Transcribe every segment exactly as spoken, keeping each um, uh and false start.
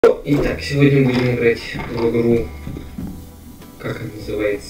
Итак, сегодня будем играть в игру, как она называется.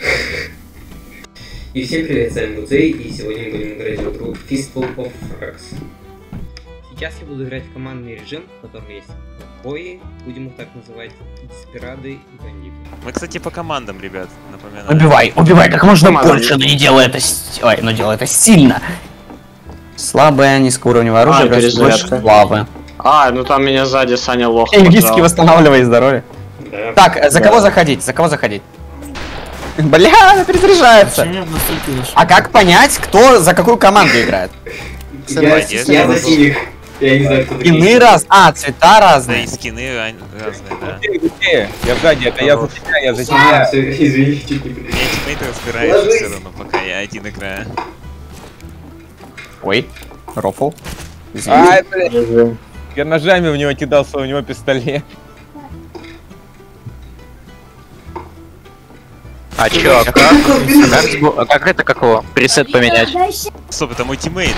И всем привет, с вами Музей, и сегодня мы будем играть в игру Fistful of Frags. Сейчас я буду играть в командный режим, в котором есть бои, будем их так называть, деспирады и бандиты. Мы, кстати, по командам, ребят, напоминаю. Убивай, убивай как можно больше, но не делай это, с... Ой, но делай это сильно. Слабое, низкоуровневое оружие, а, больше славы. А, ну там меня сзади Саня лох. Ингийский восстанавливай здоровье. Да. Так, за Да. кого заходить? За кого заходить? Бля, она перезаряжается. А как понять, кто за какую команду играет? Я, я за синих. Я не знаю, кто такие. Скины раз, а, цвета Да, разные. и скины ран- разные, да. Где? Я сзади, это я за тебя, я за А, тебя. все, извини, чуть не У прилетел. меня тиммейты разбираются Ложись. все равно, пока я один играю. Ой, рофл. Ай, блядь. Я ножами в него кидался, у него пистолет. А чё, а как? А как, сбо- а как это, как его? Пресет поменять? Стоп, это мой тиммейт.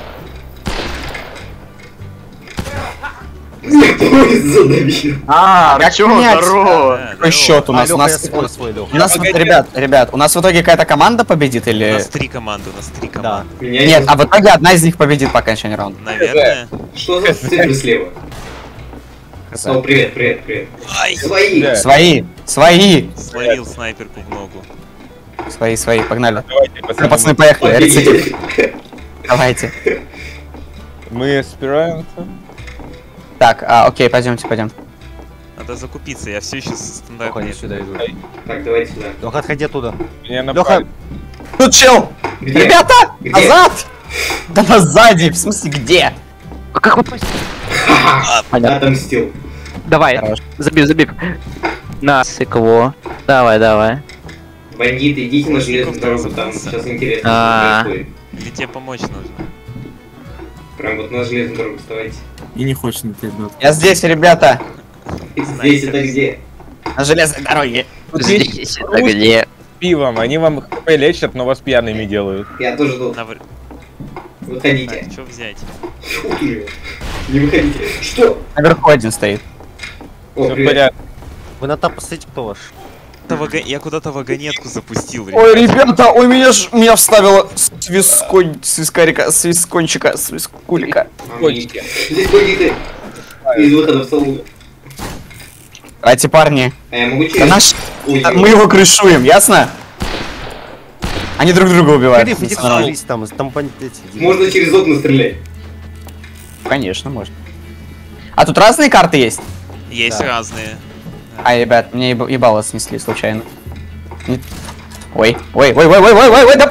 Ой, задавил. А, Как чё, понять? здорово. Да, Какой здорово. счет у нас? У нас, у нас вот, ребят, ребят, у нас в итоге какая-то команда победит У или... нас три команды, у нас три команды. Меня Нет, не- а в итоге одна из них победит по окончании раунда. Наверное. Что за цифры слева? О, привет, привет, привет. Ай, Свои! Да. Свои, свои, словил снайперку в ногу. свои, свои, погнали. Давайте, Ну, пацаны, пацаны, поехали, рецидив. Давайте. мы спираемся. Так, а, окей, пойдемте, пойдем. Надо закупиться, я все еще стандартный. сюда иду. Так, давайте сюда. Леха, отходи оттуда. Меня Леха, напали. тут чел! Где? Ребята, Где? назад! Да на сзади, в смысле, где? А как попасть? Отомстил. Давай, Хорош. забив, забив. На, сыково. Давай, давай. Бандиты, идите на железную Никто дорогу, там запутался. сейчас интересно А. происходит. Или тебе помочь нужно? Прям вот на железную дорогу вставайте. И не хочет на тебя бьет. Я здесь, ребята, Здесь это где? на железной дороге. Здесь это где? Пивом, они вам хп лечат, но вас пьяными делают. Я тоже тут. Навр- Выходите. Так, что взять? Фу, блин. Не выходите. Что? Наверху один стоит. О, Все в привет. порядке. Вы на тап посмотрите, кто ваш. Это вага- Я куда-то вагонетку запустил, Ой, ребят. ребята, ой, меня ж, меня вставило свисконь, свискарика, свискончика, свискулика. А, мне- Здесь бандиты. Из выхода в салон. Давайте, парни. А я могу Да через... наш... Ой, Мы его крышуем, ясно? Они друг друга убивают. Шериф, иди сложись там, там пон- эти- Можно через окна стрелять. Конечно, можно. А тут разные карты есть? Есть Да. разные. А, ребят, мне еб- ебало снесли случайно. Не- Ой, ой, ой, ой, ой, ой, ой, ой, да...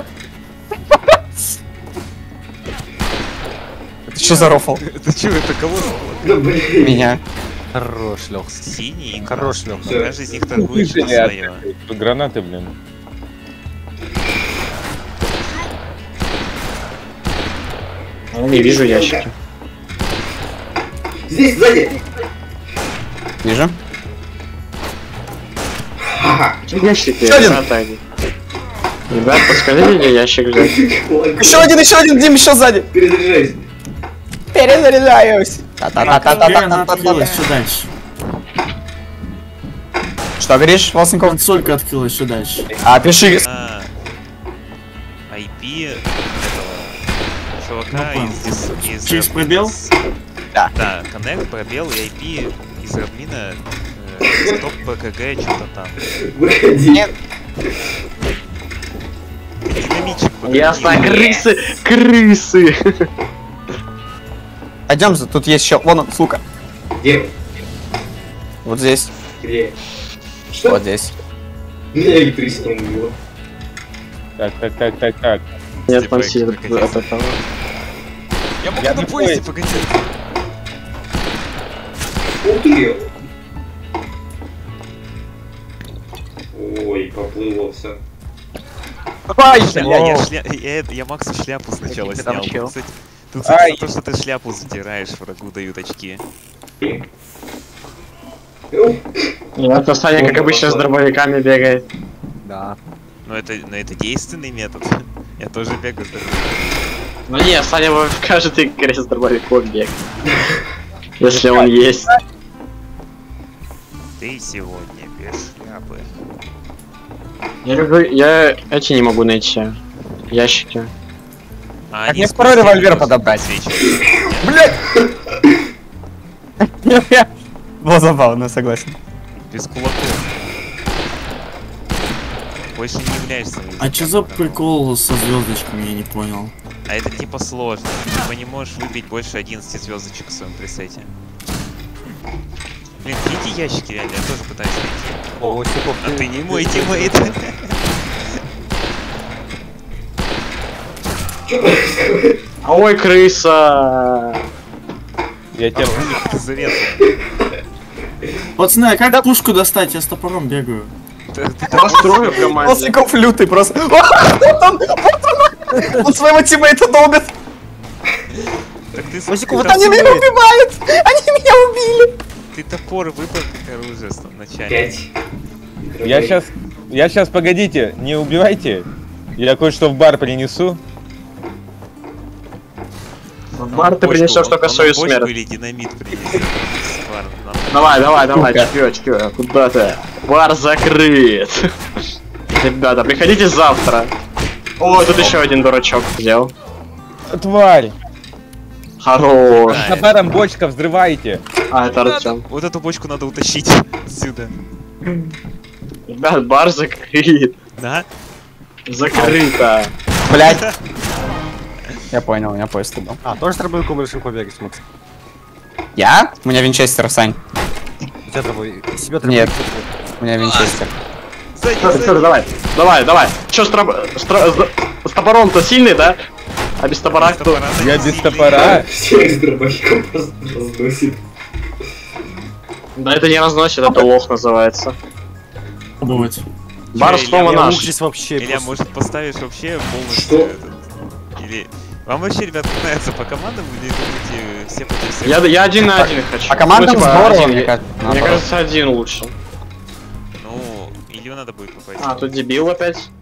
Это что за рофл? Это что, это кого? Да блин. Меня. Хорош, Лех. Синий? Хорош, Лех. Всё. Каждый из них торгует Слышали, что свое. а, гранаты, блин. Не вижу ящики. Здесь, сзади. Вижу. Ха-ха. Ящики, Еще один. ребята, они. Ребят, подскажите, где ящик взять? Еще один, еще один, Дим, еще сзади. Перезаряжаюсь. Перезаряжаюсь. Та-та-та-та-та-та-та-та. Что дальше? Что говоришь, Волосников? Консолька открылась, что дальше? А, пиши. А, ай пи этого чувака Ну, из, дис- из через Red- пробел? из- Да. Да, коннект, пробел и ай пи из админа э, стоп ПКГ, что-то там. Выходи. Нет. Динамичек Ясно, погоди. крысы, крысы. Пойдем, за- тут есть еще. Вон он, сука. Где вы? Вот здесь. Где? Что? Вот здесь. Меня электричеством убило. Так, так, так, так, так. Нет, там сидит Прокатись. это там. Я могу Я на не поезде, понял. погоди. Ух ты! Ой, поплыло все. Ай, Шля- Я, я, шля... я, я Максу шляпу сначала Ты там снял. чел? Кстати, тут Ай. за то, что ты шляпу затираешь, врагу дают очки. Нет, Саня, как обычно, с дробовиками бегает. Да. Но это, но это действенный метод. Я тоже бегаю с дробовиком. Ну не, Саня в каждой игре с дробовиком бегает. Если он есть. Ты сегодня без шляпы. Я люблю, я эти не могу найти. Ящики. А Как они мне с второй пустыми револьвер просто подобрать? подсвечивают. Блять! Было забавно, согласен. Без кулаков. Больше не являешься. А чё за прикол со звездочками, я не понял. А это типа сложно. Ты типа не можешь выбить больше одиннадцати звездочек в своем пресете. Блин, эти ящики реально, я тоже пытаюсь найти. О, Осипов, А ты не мой тиммейт. Ой, крыса! Я тебя... Ты зарезал. Пацаны, а как пушку достать? Я с топором бегаю. Ты- ты Построю в команде. Осиков лютый просто. Вот он! Вот он! Он своего тиммейта долбит! Так ты, Осиков, ты, вот Они меня убивают! Они меня убили! ты топор выбрал как оружие с начала. Пять. Я сейчас... Я сейчас, погодите, не убивайте. Я кое-что в бар принесу. В бар ты принесешь только свою смерть. Или динамит принесет. Ладно, нам- Давай, давай, давай, Сука. чпио, чпио, куда ты? Бар закрыт. Ребята, приходите завтра. О, тут еще один дурачок взял. Тварь! Хорош. Да, За баром бочка взрывайте. А, это Артем. Вот эту бочку надо утащить отсюда. Ребят, бар закрыт. Да? Закрыто. Блять! Я понял, у меня поезд был. А, тоже с дробовиком решил побегать, Макс? Я? У меня винчестер, Сань. У тебя дробовик. Себя Нет. У меня винчестер. Сзади, Всё, всё, сзади. давай, давай, давай. Чё с, троп- с, тро- с- с топором-то сильный, да? А без топора кто? Топора Я нанесли. без топора. Всех с дробовиком просто разносит. Да это не разносит, это лох называется. Пробовать. Бар Илья, снова Я наш. лук здесь вообще Илья, просто- может поставишь вообще полностью Что? этот... Или... Вам вообще, ребят, нравится по командам или думаете все против всех? Я, я один на один хочу. А команда Ну, типа, здорово, один. мне кажется. Мне наоборот. кажется, один лучше. Ну, Илью надо будет попасть. А, тут дебил опять.